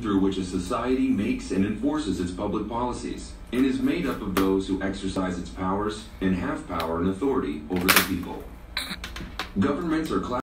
through which a society makes and enforces its public policies, and is made up of those who exercise its powers and have power and authority over the people. Governments are